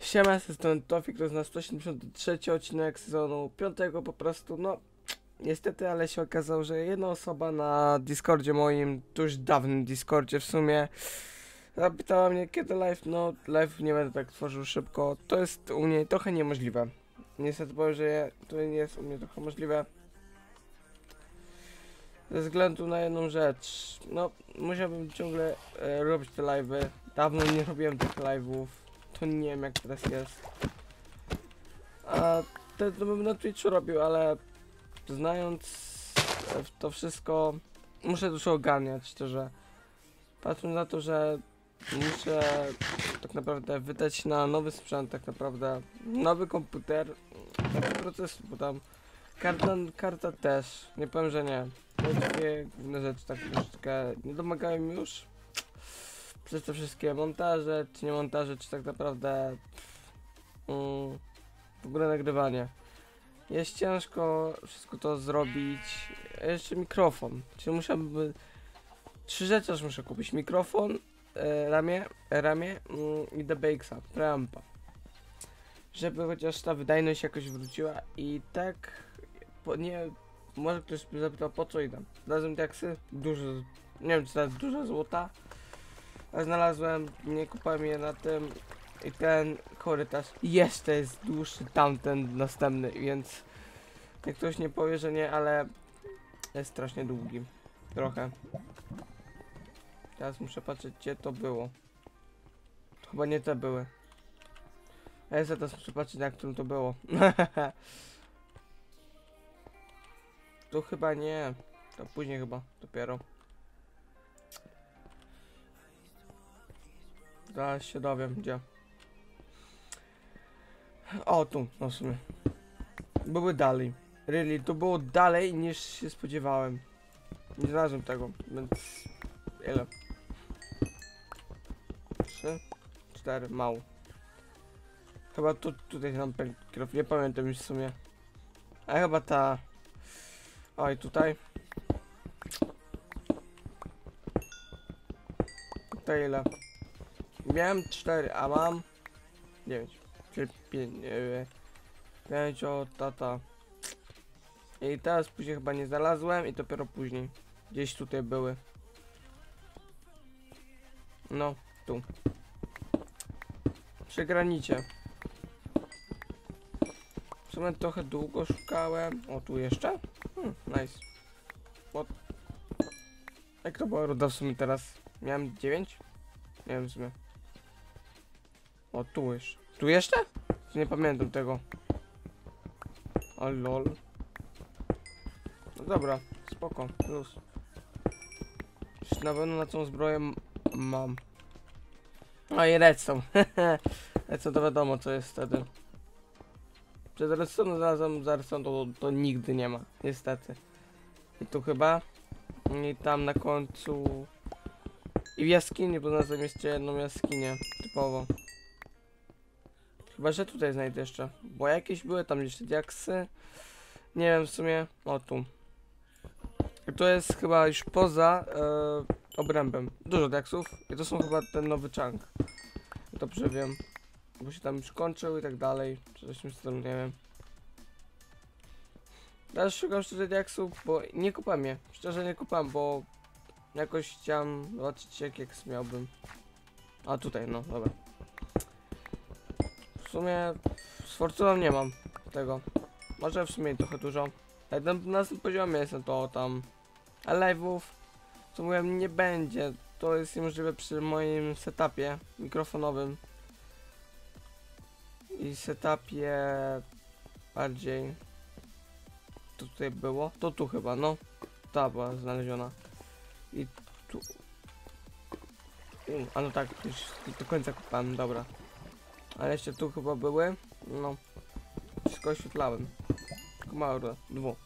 Siema, z tej strony Tofik, to jest nasz 173 odcinek sezonu 5 po prostu, no niestety, ale się okazało, że jedna osoba na Discordzie moim, tuż dawnym Discordzie w sumie, zapytała mnie kiedy live. No live nie będę tak tworzył szybko, to jest u mnie trochę niemożliwe. Niestety powiem, że to nie jest u mnie trochę możliwe. Ze względu na jedną rzecz, no musiałbym ciągle robić te live'y. Dawno nie robiłem tych live'ów, to nie wiem jak teraz jest. A to bym na Twitchu robił, ale znając to wszystko, muszę dużo ogarniać, szczerze. Patrząc na to, że muszę tak naprawdę wydać na nowy sprzęt, tak naprawdę nowy komputer, nowy procesor, bo tam karta też, nie powiem, że nie. To takie główne rzeczy, tak troszeczkę nie domagają mi już. Przez te wszystkie montaże, czy nie montaże, czy tak naprawdę w ogóle nagrywanie. Jest ciężko wszystko to zrobić. A jeszcze mikrofon. Czyli musiałbym... Trzy rzeczy aż muszę kupić. Mikrofon, ramię i DBX-a, preampa. Żeby chociaż ta wydajność jakoś wróciła i tak... nie... Może ktoś by zapytał po co idę. Znalazłem diaksy, dużo... Nie wiem czy to jest dużo złota. A znalazłem, nie kupałem je na tym. I ten korytarz jeszcze jest dłuższy, tamten następny, więc jak ktoś nie powie, że nie, ale jest strasznie długi. Trochę. Teraz muszę patrzeć, gdzie to było. To chyba nie te były. A ja teraz muszę patrzeć, na którym to było. To chyba nie. To później chyba, dopiero. Zaraz się dowiem, gdzie. O, tu, no w sumie. Były dalej. Really, to było dalej niż się spodziewałem. Nie znalazłem tego, więc... Ile? 3, 4, mało. Chyba tutaj nam kierowca, nie pamiętam już w sumie. A chyba ta... Oj, tutaj. Tutaj ile? Miałem 4, a mam 9. Czyli 5, 5 o tata. I teraz później chyba nie znalazłem i dopiero później. Gdzieś tutaj były. No, tu. Przy granicie. W sumie trochę długo szukałem. O, tu jeszcze? Nice. What? Jak to była ruda w sumie teraz? Miałem 9? Nie wiem w sumie. O, tu już. Tu jeszcze? Nie pamiętam tego. O lol. No dobra, spoko, plus. Już na pewno na tą zbroję mam. No i redstone. Redstone to wiadomo co jest wtedy. Przed redstone znalazłem za redstone to nigdy nie ma, niestety. I tu chyba. I tam na końcu. I w jaskini, bo znalazłem jeszcze jedną jaskinię, typowo. Chyba, że tutaj znajdę jeszcze, bo jakieś były tam jeszcze diaksy. Nie wiem w sumie, o tu. I to jest chyba już poza obrębem. Dużo diaksów i to są chyba ten nowy chunk. Dobrze wiem, bo się tam już kończył i tak dalej. Czy coś w tym, nie wiem. Teraz szukam szczerze diaksów, bo nie kupam je. Szczerze nie kupam, bo jakoś chciałem zobaczyć jak miałbym. A tutaj, no dobra. W sumie z fortuną nie mam tego. Może w sumie trochę dużo. Jak na tym poziomie jestem to tam. A live'ów, co mówiłem, nie będzie. To jest niemożliwe przy moim setupie mikrofonowym. I setupie bardziej. To tutaj było? To tu chyba, no. Ta była znaleziona. I tu. A no tak, już do końca kupałem, dobra. Ale jeszcze tu chyba były. No. Wszystko oświetlałem. Tylko mało, dwu.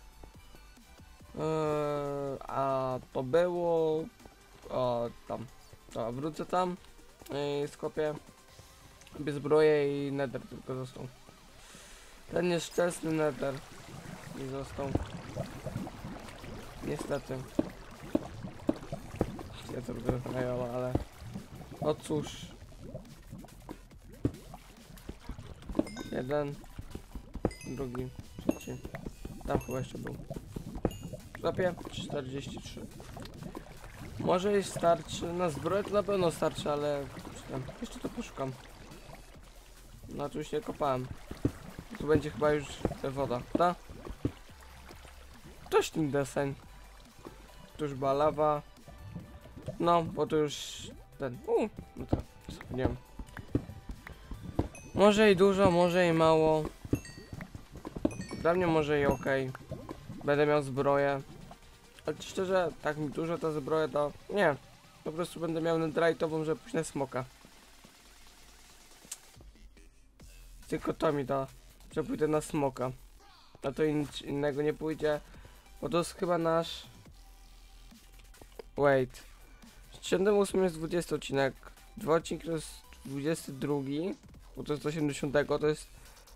A to było... O, tam. To wrócę tam. I skopię. Bez zbroję i nether tylko został. Ten nieszczęsny nether. I został. Niestety. Ja to robię ale... No cóż. Jeden. Drugi. Trzeci. Tam chyba jeszcze był. Zapie 43. Może i starczy. Na zbroję to na pewno starczy, ale jeszcze to poszukam. No tu już nie kopałem. Tu będzie chyba już woda, ta? Dość ten deseń. Tu już była lawa. No, bo to już ten. No to nie wiem. Może i dużo, może i mało. Dla mnie może i okej. Będę miał zbroję. Ale szczerze, tak mi dużo ta zbroja to... Nie. Po prostu będę miał netherite'ową, żeby pójść na smoka. Tylko to mi da, że pójdę na smoka. A to nic innego nie pójdzie. Bo to jest chyba nasz... Wait. 78 jest 20 odcinek. 2 odcinki to jest 22. Bo to jest 80, to jest...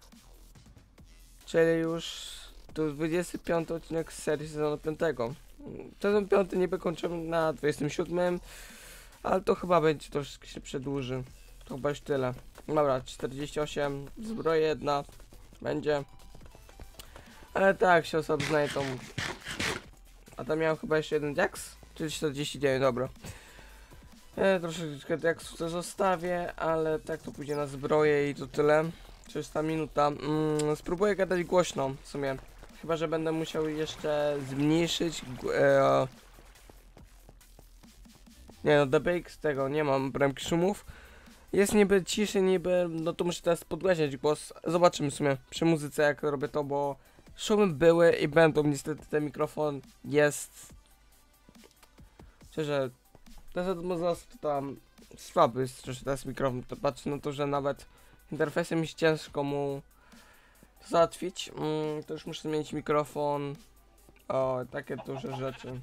Czyli już... To jest 25 odcinek z serii sezonu 5. Sezon 5 niby kończymy na 27. Ale to chyba będzie, troszkę się przedłuży. To chyba już tyle. Dobra, 48. Zbroja jedna. Będzie. Ale tak, się osoby znajdą. A tam miałem chyba jeszcze jeden diaks? Czyli 49, dobra. Troszeczkę diaksów to zostawię, ale tak to pójdzie na zbroję i to tyle. 300 minuta. Spróbuję gadać głośno w sumie. Chyba że będę musiał jeszcze zmniejszyć. Nie no, DBX tego nie mam bramki szumów. Jest niby ciszy, niby, no to muszę teraz podgłaśniać głos. Zobaczymy w sumie przy muzyce jak robię to, bo szumy były i będą. Niestety ten mikrofon jest... Szczerze, to tam słaby jest troszkę teraz mikrofon. To patrzę na to, że nawet interfejsem jest ciężko mu załatwić. To już muszę zmienić mikrofon. O, takie duże rzeczy.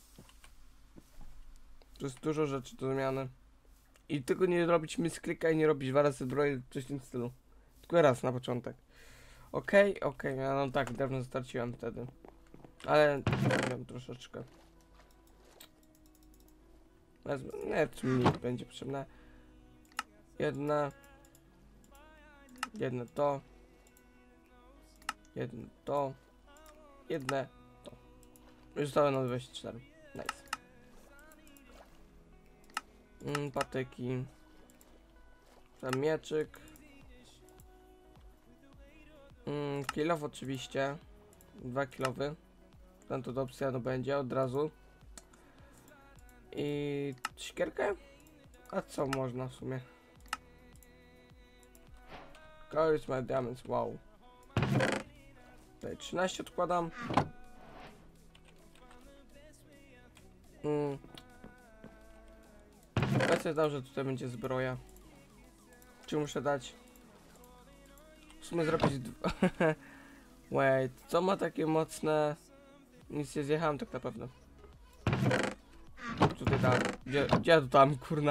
To jest dużo rzeczy do zmiany. I tylko nie robić misklika i nie robić 2 razy zbroi, coś w tym stylu. Tylko raz na początek. Okej, ja no tak, dawno starciłem wtedy. Ale nie wiem, troszeczkę. Nie, czy mi będzie potrzebne. Jedne to. Jedne to. Jedne to. Już zostały na 24. Nice. Patyki. Tam mieczyk. Kilof oczywiście. 2 kilowy. Ten to do obsydianu będzie od razu. I siekierkę? A co można w sumie? Colors my diamonds, wow. Tutaj 13 odkładam. Obecnie dam, że tutaj będzie zbroja. Czy muszę dać? W sumie zrobić Wait, co ma takie mocne? Nic nie zjechałem tak naprawdę. Tutaj dam. Gdzie ja tu tam, kurna?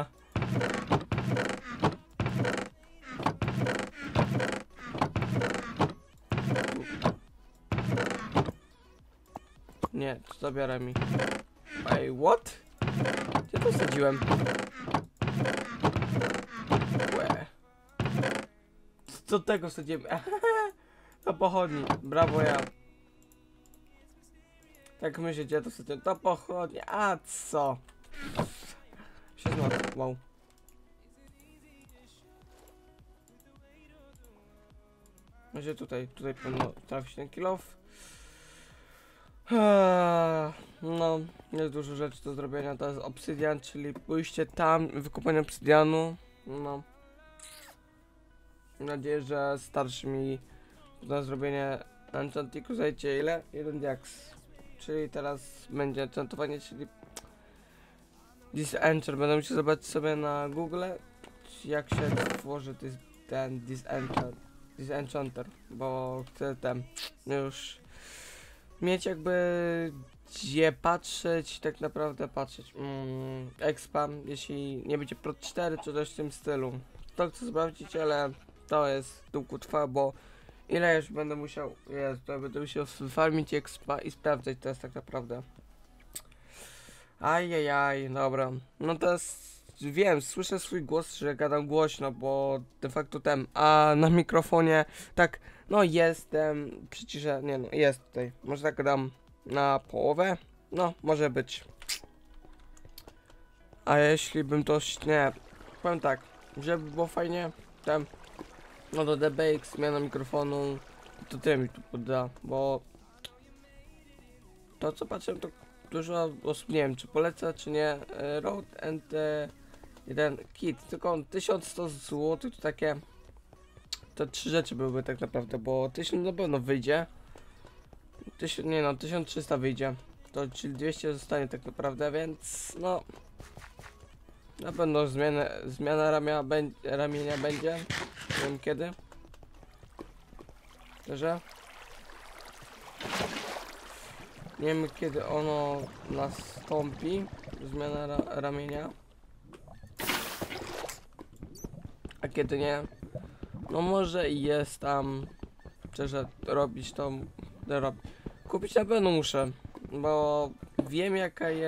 Nie, to zabiera mi. Ej, what? Gdzie to wsadziłem? Łe. Co tego wsadziłem? Na pochodni. Brawo ja. Tak myślę, gdzie to wsadziłem? To pochodni. A co? Się znowu. Wow. Może tutaj powinno trafić ten kilof. No, jest dużo rzeczy do zrobienia. To jest obsydian, czyli pójście tam, wykopanie obsydianu. No. Mam nadzieję, że starszy mi na zrobienie enchantiku zajdzie ile? 1 diaks. Czyli teraz będzie enchantowanie, czyli disenchanter. Będę musiał zobaczyć sobie na Google, jak się tworzy ten disenchanter, bo chcę ten już mieć jakby gdzie patrzeć, tak naprawdę patrzeć. Expa, jeśli nie będzie Pro 4 czy coś w tym stylu. To chcę sprawdzić, ale to jest długo trwa, bo ile już będę musiał, będę musiał farmić expa i sprawdzać teraz tak naprawdę. Ajajaj, dobra. No to jest wiem, słyszę swój głos, że gadam głośno, bo de facto a na mikrofonie tak, no jestem, przyciszę, nie no, jest tutaj, może tak gadam na połowę, no, może być. A jeśli bym to, nie, powiem tak, żeby było fajnie, no do DBX, zmiana mikrofonu, to tyle mi tu poda, bo to co patrzę, to dużo osób, nie wiem czy poleca czy nie, Rode NT jeden kit, tylko on 1100 zł, to takie, to 3 rzeczy byłyby tak naprawdę, bo 1000 na pewno wyjdzie, 1000, nie no, 1300 wyjdzie, to czyli 200 zostanie tak naprawdę, więc no, na pewno zmiana ramienia będzie, nie wiem kiedy, że nie wiem kiedy ono nastąpi, zmiana ramienia, a kiedy nie, no może i jest tam, szczerze robić to, kupić na pewno muszę, bo wiem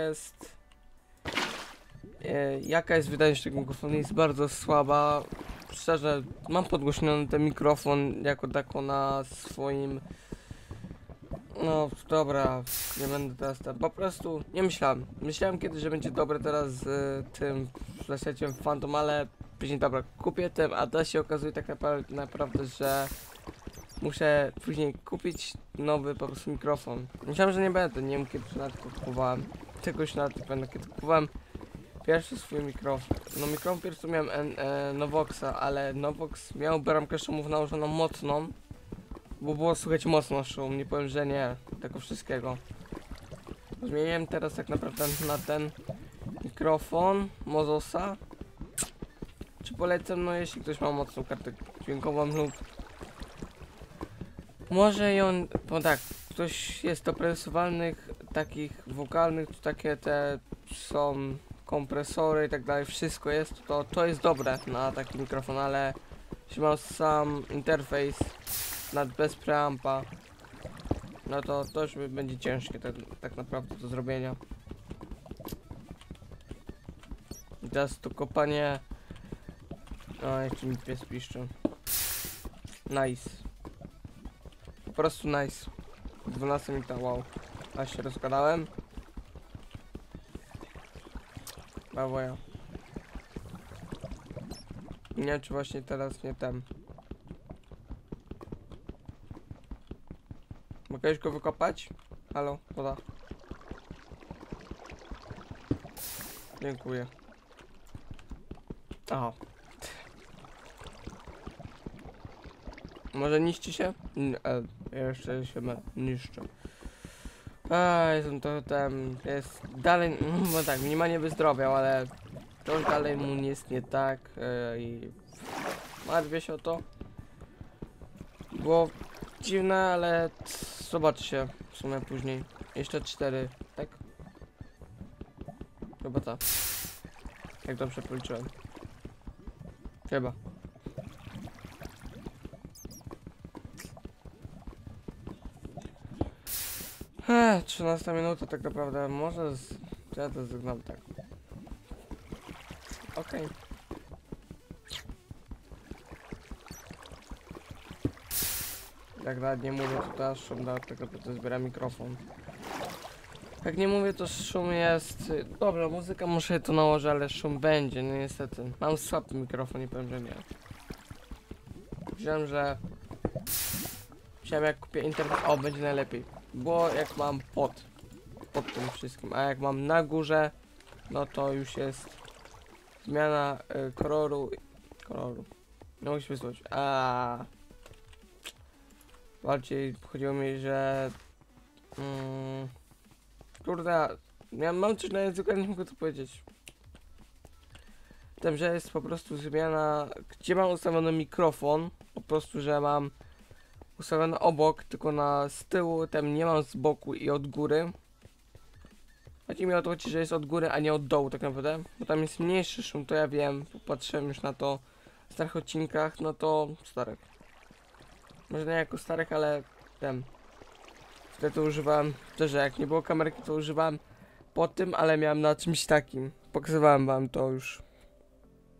jaka jest wydajność tego mikrofonu, jest bardzo słaba, szczerze mam podgłośniony ten mikrofon jako tako na swoim. No dobra, nie będę teraz po prostu nie myślałem. Myślałem kiedyś, że będzie dobre teraz z tym flashlightem Phantom, ale później dobra, kupię ten, a teraz się okazuje tak naprawdę, że muszę później kupić nowy po prostu mikrofon. Myślałem, że nie będę, nie wiem kiedy nawet kupowałem. Czegoś nawet nie pamiętam, kiedy kupowałem pierwszy swój mikrofon. No mikrofon pierwszy miałem Novoxa, ale Novox miał bramkę szumów nałożoną mocną. Bo było słychać mocno szum, nie powiem, że nie, tego wszystkiego. Zmieniłem teraz tak naprawdę na ten mikrofon Mozosa. Czy polecam? No jeśli ktoś ma mocną kartę dźwiękową lub może ją, bo tak, ktoś jest do presuwalnych, takich wokalnych, to takie te są kompresory i tak dalej, wszystko jest, to jest dobre na taki mikrofon, ale jeśli mam sam interfejs bez preampa, no to już będzie ciężkie tak naprawdę do zrobienia. I teraz to kopanie. O, jeszcze mi pies piszczy. Nice. Po prostu nice. 12 minuta, wow. A się rozgadałem. Brawo ja. Nie wiem czy właśnie teraz nie ten. Mogę go wykopać? Halo, woda. Dziękuję. Aha. Może niszczy się? Jeszcze się niszczy. Jestem to tam, jest dalej, bo tak, minimalnie wyzdrowiał, ale to dalej mu jest nie tak i martwię się o to. Było dziwne, ale zobaczcie w sumie później. Jeszcze 4, tak? Chyba tak. Jak dobrze policzyłem. Chyba. 13 minuta tak naprawdę, może ja to zagram tak. Okej. Jak nawet nie mówię, to teraz szum tak naprawdę zbiera mikrofon. Jak nie mówię, to szum jest. Dobra, muzyka muszę to nałożyć, ale szum będzie, no niestety. Mam słaby mikrofon i powiem, że nie. Myślałem, jak kupię internet, o, będzie najlepiej. Bo jak mam pod tym wszystkim, a jak mam na górze, no to już jest zmiana koloru. Nie mogę się wysłać. Bardziej chodziło mi, że kurde, mam coś na języku, ale nie mogę to powiedzieć. Tym, że jest po prostu zmiana, gdzie mam ustawiony mikrofon, po prostu, że mam ustawiony obok, tylko z tyłu, tam nie mam z boku i od góry. Chodzi mi o to, że jest od góry, a nie od dołu tak naprawdę, bo tam jest mniejszy szum, to ja wiem, popatrzyłem już na to w starych odcinkach, no to starych. Może nie jako starych, ale wtedy to używałem, szczerze, jak nie było kamerki, to używałem po tym, ale miałem na czymś takim. Pokazywałem wam to już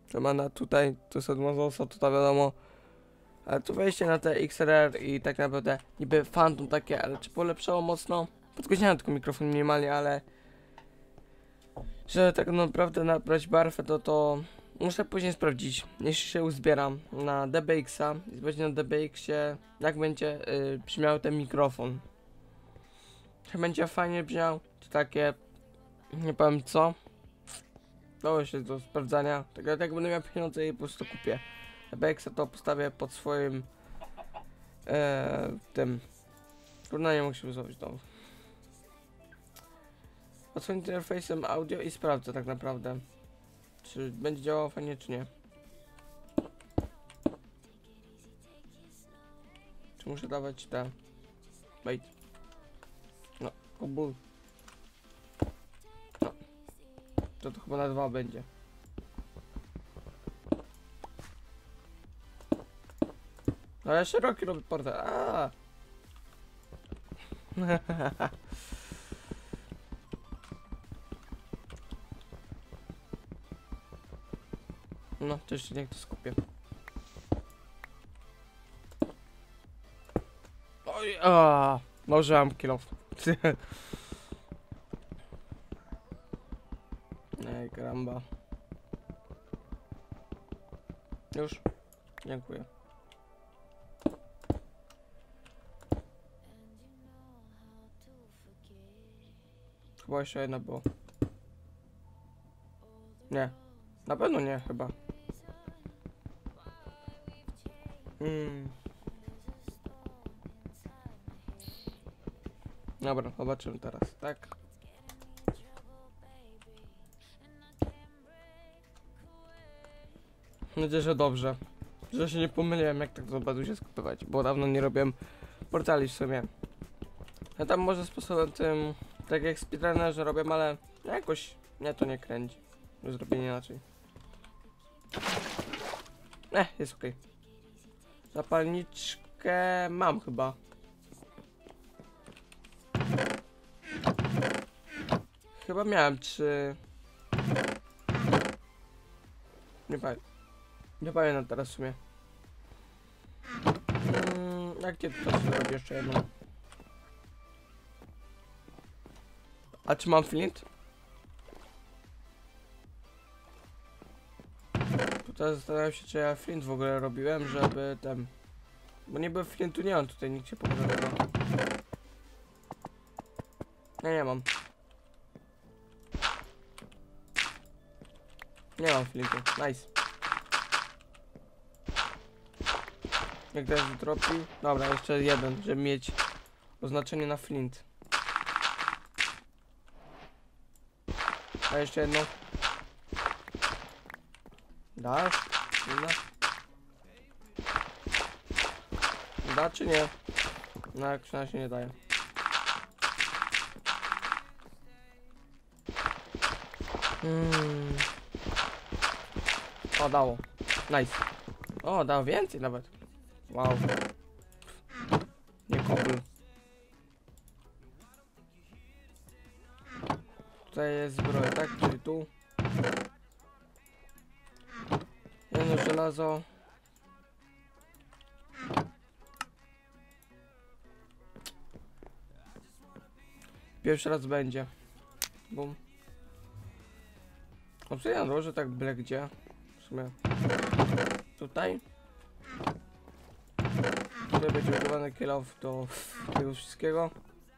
Romana tutaj, tu jest od Mozosa, to wiadomo. Ale tu wejście na te XLR i tak naprawdę niby Phantom takie, ale czy polepszało mocno? Podgłośniałem tylko mikrofon minimalnie, ale żeby tak naprawdę nabrać barwę, to muszę później sprawdzić. Jeśli się uzbieram na DBX-a i zobaczyć na DBX-ie, jak będzie brzmiał ten mikrofon. Czy będzie fajnie brzmiał, czy takie, nie powiem co. To się do sprawdzania. Tak jak będę miał pieniądze i po prostu kupię. DBX-a to postawię pod swoim tym. Trudno, nie mogę się zrobić znowu. Pod swoim interfejsem audio i sprawdzę tak naprawdę, czy będzie działało fajnie, czy nie. Czy muszę dawać te... Wait. No, kubul. No. To chyba na 2 będzie. No ale szeroki robi portal. Aaa. No, to jeszcze niech to skupię. Oj, może mam kill off. Ej, karamba. Już? Dziękuję. Chyba jeszcze jedna było. Nie. Na pewno nie, chyba. Dobra, zobaczymy teraz, tak? Mam nadzieję, że dobrze. Że się nie pomyliłem, jak tak zobaczył się skupywać, bo dawno nie robiłem portali w sumie. Ja tam może sposobem tym, tak jak speedrunnerzy robię, ale jakoś mnie to nie kręci. Zrobienie inaczej. Jest okej. Zapalniczkę mam chyba. Chyba miałem 3. Nie pamiętam teraz w sumie. Jak cię to zrobię jeszcze jedną? A czy mam flint? Tutaj zastanawiam się, czy ja flint w ogóle robiłem, żeby ten... Bo niby flintu nie mam tutaj, nikt się pokazał. Nie mam. Nie mam flintu, nice. Jak teraz dropi? Dobra, jeszcze jeden, żeby mieć oznaczenie na flint. A jeszcze jedno. Dasz? Nie da? Da czy nie? No jak się nie daje. O, dało. Nice. O, dało więcej nawet. Wow. Nie kopl. Tutaj jest zbroja, tak? Czyli tu. Jedno żelazo. Pierwszy raz będzie. Bum. Obsydian roże tak byle gdzie. W sumie. Tutaj. Tutaj będzie używany kill off do tego wszystkiego.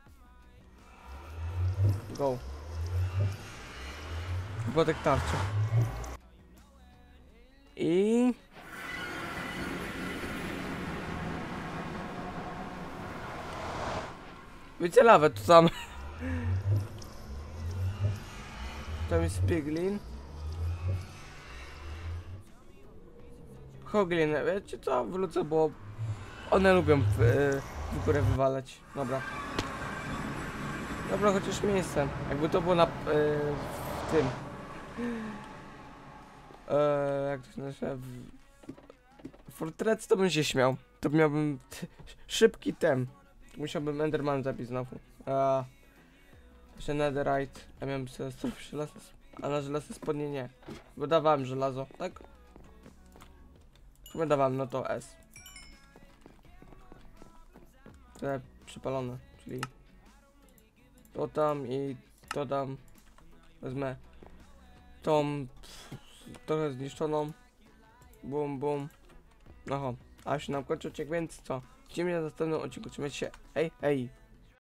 Go. Wypadek tarczy. I... Wiecie lawę tu sam. Tam jest piglin. Hoglin, wiecie co? Wrócę, bo one lubią w górę wywalać. Dobra. Dobra, chociaż miejsce. Jakby to było na w tym. Jak to się nazywa? W Fortress to bym się śmiał. To miałbym szybki tem. Musiałbym Enderman zabić znowu. Jeszcze Netherite. Ja miałem sobie żelazo, a na żelazo spodnie nie. Bo dawałem żelazo, tak? sumie dawałem, no to S. Te przypalone, czyli to tam i to tam. Wezmę tą trochę zniszczoną. Bum, bum. No, a się nam kończy odcinek, więc co? Widzimy się w następnym odcinku. Trzymajcie się. Hej, hej.